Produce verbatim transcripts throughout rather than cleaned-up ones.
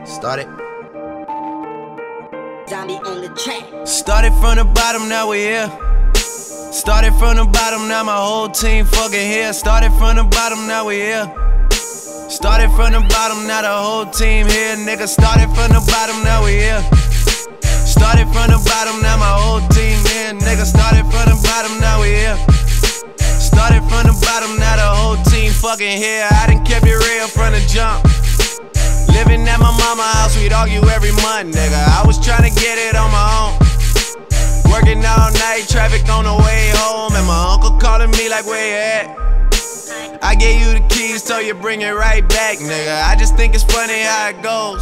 Started. Zombie on the track. Started from the bottom, now we here. Started from the bottom, now my whole team fucking here. Started from the bottom, now we here. Started from the bottom, now the whole team here, nigga. Started from the bottom, now we here. Started from the bottom, now my whole team here, nigga. Started from the bottom, now we here. Started from the bottom, now the whole team fucking here. I done kept it real from the jump. Living at my mama's house, we'd argue every month, nigga. I was tryna get it on my own. Working all night, traffic on the way home, and my uncle calling me like, where you at? I gave you the keys, so you bring it right back, nigga. I just think it's funny how it goes.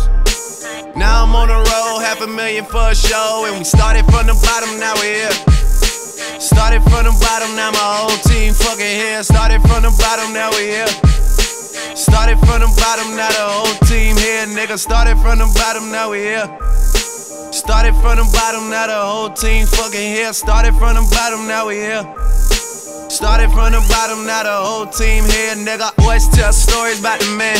Now I'm on the road, half a million for a show, and we started from the bottom, now we here. Started from the bottom, now my whole team fucking here. Started from the bottom, now we here. Started from the bottom, now the whole team here, nigga. Started from the bottom, now we here. Started from the bottom, now the whole team fucking here. Started from the bottom, now we here. Started from the bottom, now the whole team here, nigga. Always tell stories about the man.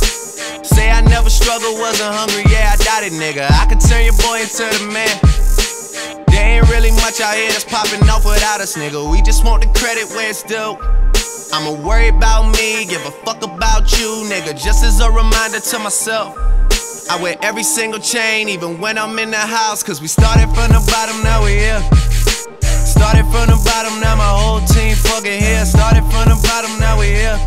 Say I never struggled, wasn't hungry, yeah, I doubt it, nigga. I could turn your boy into the man. There ain't really much out here that's popping off without us, nigga. We just want the credit where it's due. I'ma worry about me, give a fuck about you, nigga. Just as a reminder to myself, I wear every single chain, even when I'm in the house. Cause we started from the bottom, now we here. Started from the bottom, now my whole team fucking here. Started from the bottom, now we here.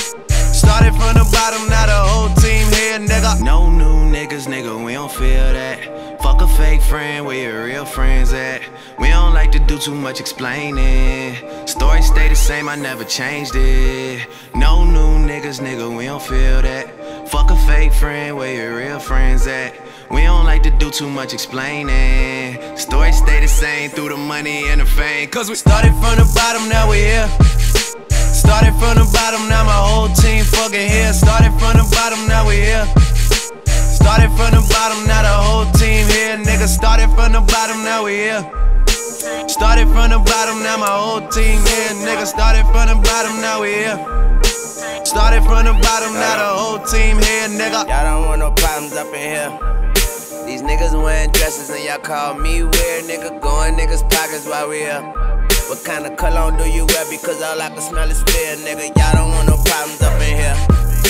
Started from the bottom, now the whole team here, nigga. No new niggas, nigga, we don't feel that. Fuck a fake friend, where your real friends at? We don't like to do too much explaining. Story stay the same, I never changed it. No new niggas, nigga, we don't feel that. Fuck a fake friend, where your real friends at? We don't like to do too much explaining. Story stay the same through the money and the fame. Cause we started from the bottom, now we here. Started from the bottom, now my whole team fucking here. Started from the bottom, now we here. Started from the bottom, now the whole team here, nigga. Started from the bottom, now we here. Started from the bottom, now my whole team here, nigga. Started from the bottom, now we here. Started from the bottom, now the whole team here, nigga. Y'all don't want no problems up in here. These niggas wearing dresses and y'all call me weird, nigga. Going niggas' pockets while we here. What kind of cologne do you wear? Because all I can smell is fear, nigga. Y'all don't want no problems up in here.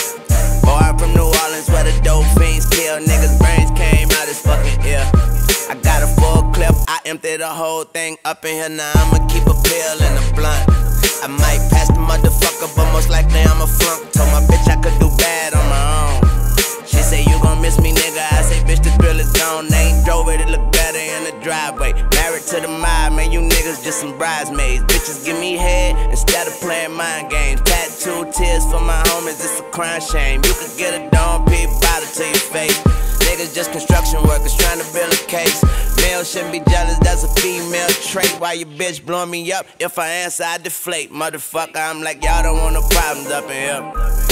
Boy, I'm from New Orleans where the dope fiends kill. Niggas' brains came out his fucking ear. I got a full clip, I emptied the whole thing up in here. Now I'ma keep a pill and a blunt. I might pass the motherfucker, but most likely I'm a flunk. Told my bitch I could do bad on my own. She say you gon' miss me, nigga. I say bitch, the thrill is gone. They ain't drove it, it look better in the driveway. Married to the mob, man, you niggas just some bridesmaids. Bitches give me head instead of playing mind games. Tattoo tears for my homies, it's a crime shame. You could get a Dom P bottle to your face. Niggas just construction workers trying to build a case. Male shouldn't be jealous, that's a female trait. Why your bitch blowing me up? If I answer, I deflate. Motherfucker, I'm like, y'all don't want no problems up in here.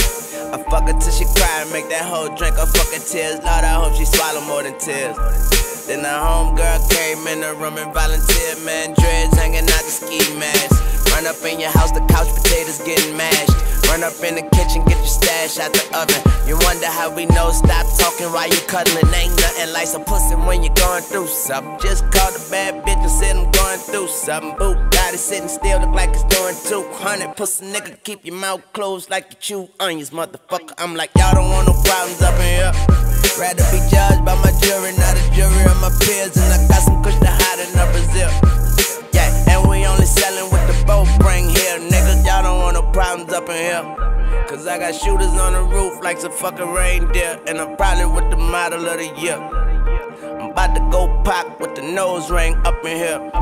I fuck her till she cry and make that hoe drink her fucking tears. Lord, I hope she swallow more than tears. Then the homegirl came in the room and volunteered, man. Dreads hanging out the ski mask. Run up in your house, the couch potatoes getting mashed. Run up in the kitchen, get your stash out the oven. You wonder how we know, stop talking while you cuddling. Ain't nothing like some pussy when you're going through something. Just called a bad bitch and said I'm going through something. Boo, got it sitting still, look like it's doing two hundred. Pussy nigga, keep your mouth closed like you chew onions, motherfucker. I'm like, y'all don't want no problems up in here. Rather be judged by my jury, not a jury of my peers. And I got some kush to hide in a Brazil. Yeah, and we only selling what the boat bring here, nigga. Y'all don't want no problems up in here. Cause I got shooters on the roof like some fucking reindeer. And I'm probably with the model of the year. I'm about to go pop with the nose ring up in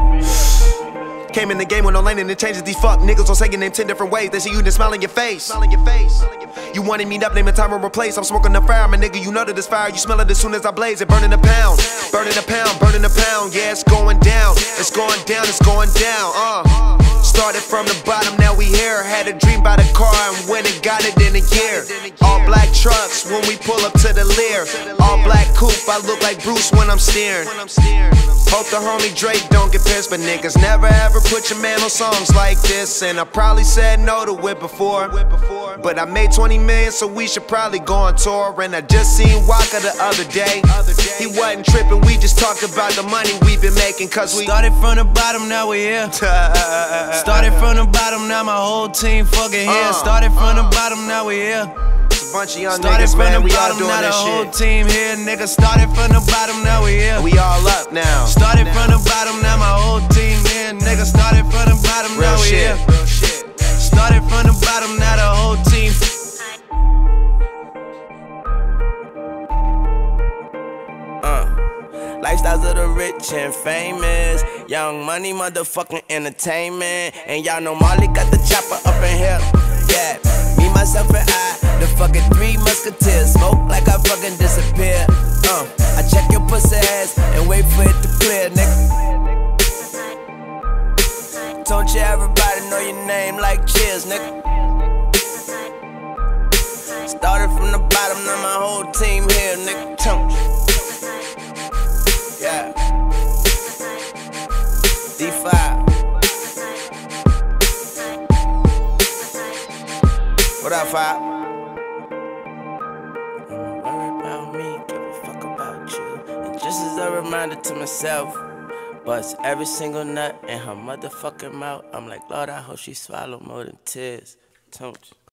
here. Came in the game with no lane and it changes these fuck niggas on saying in ten different ways. They see you then smile in your face. Smile in your face. You wanted me up, name a time and replace. I'm smoking the fire, my nigga, you know that it's fire. You smell it as soon as I blaze it. Burning a pound, burning a pound, burning a pound. Yeah, it's going down, it's going down, it's going down. Uh. Started from the bottom, now we here. Had a dream about a car and went and got it in a year. All black trucks when we pull up to the Lear. All black coupe, I look like Bruce when I'm steering. Hope the homie Drake don't get pissed, but niggas never ever put your man on songs like this. And I probably said no to it before, but I made twenty million, so we should probably go on tour. And I just seen Waka the other day. He wasn't tripping, we just talked about the money we've been making, cause we started from the bottom, now we here. Started from the bottom, now my whole team fucking here. Started from the bottom, now we here. It's a bunch of young started niggas, from man, the we all bottom, doing now the this whole shit. team here, nigga. Started from the bottom, now we here. We all up now. Started from the bottom, now my whole team here, nigga. Started from the bottom, Real now we shit. here. Real shit. Started from the bottom, now the whole team. Uh, lifestyles of the rich and famous. Young money, motherfucking entertainment. And y'all know Molly got the chopper up in here. Yeah, me, myself, and I, the fucking three musketeers. Smoke like I fucking disappear. Uh, I check your pussy ass and wait for it to clear, nigga. Don't you everybody know your name like cheers, nigga. Started from the bottom, now my whole team here, nigga. Don't you? Yeah. D five. What up, Five? Don't worry about me, give a fuck about you. And just as a reminder to myself, bust every single nut in her motherfucking mouth. I'm like, Lord, I hope she swallow more than tears. Don't you?